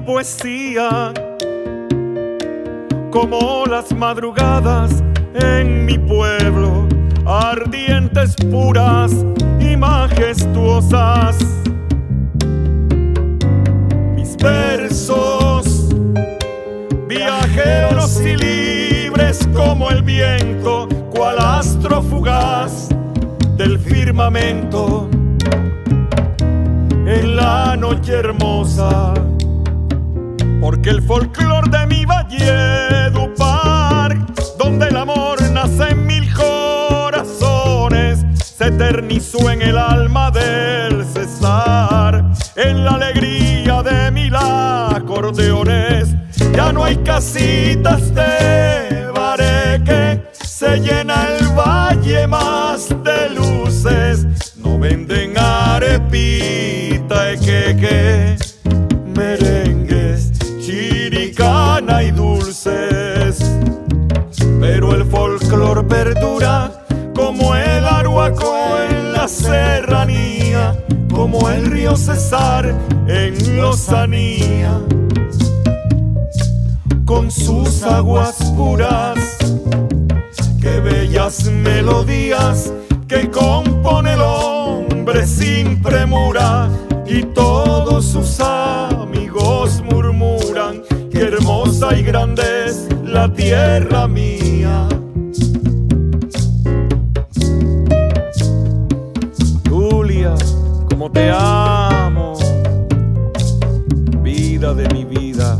poesía, como las madrugadas en mi pueblo, ardientes, puras y majestuosas. Mis versos, viajeros y libres como el viento, cual astro fugaz del firmamento en la noche hermosa, porque el folclor de mi Valledupar, donde el amor nace en mil corazones, se eternizó en el alma del César, en la alegría de mil acordeones. Ya no hay casitas de bareque, se llena el valle más de luces. No venden arepita, queque, merengues, chiricana y dulces, pero el folclor perdura como el Arhuaco en la serranía, como el río Cesar en Lozanía, con sus aguas puras. Qué bellas melodías que compone el hombre sin premura, y todos sus amigos murmuran: qué hermosa y grande es la tierra mía. Julia, como te amo, vida de mi vida.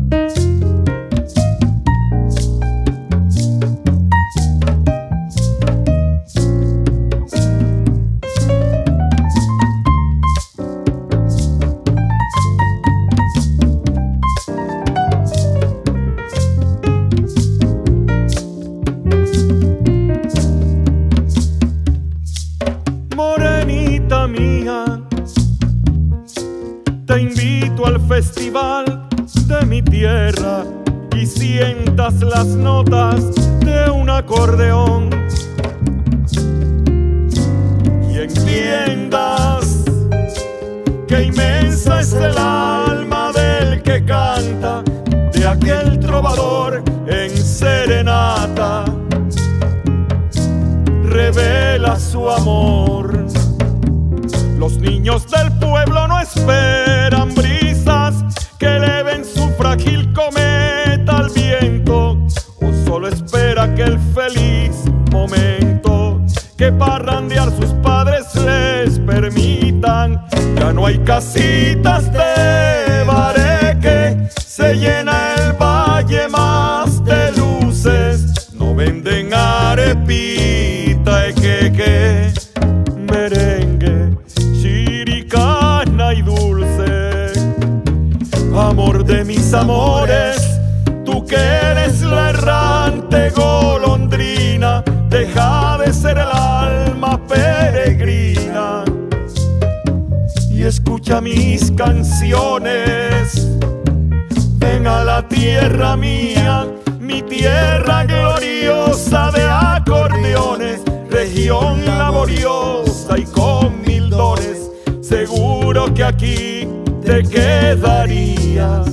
Morenita mía, te invito al festival de mi tierra y sientas las notas de un acordeón y entiendas que inmensa es el alma del que canta, de aquel trovador en serenata revela su amor. Los niños del pueblo no esperan brisas que eleven su frágil cometa al viento, o solo espera aquel feliz momento que parrandear sus padres les permitan. Ya no hay casitas de bareque, se llena el valle más de luces. No venden arepita, queque, merengue, chiricana y dulce. Amor de mis amores, tú que eres la errante golondrina, deja de ser el alma peregrina y escucha mis canciones. Ven a la tierra mía, mi tierra gloriosa de acordeones, región laboriosa y con mil dones. Seguro que aquí te quedarías.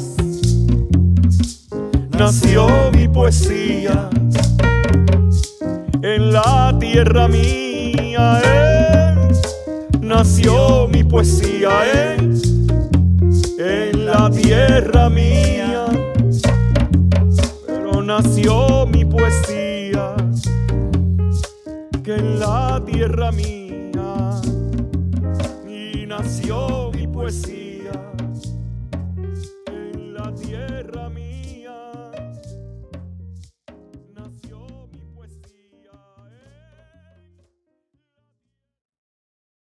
Nació mi poesía en la tierra mía, nació mi poesía en la tierra mía, pero nació mi poesía que en la tierra mía, y nació mi poesía.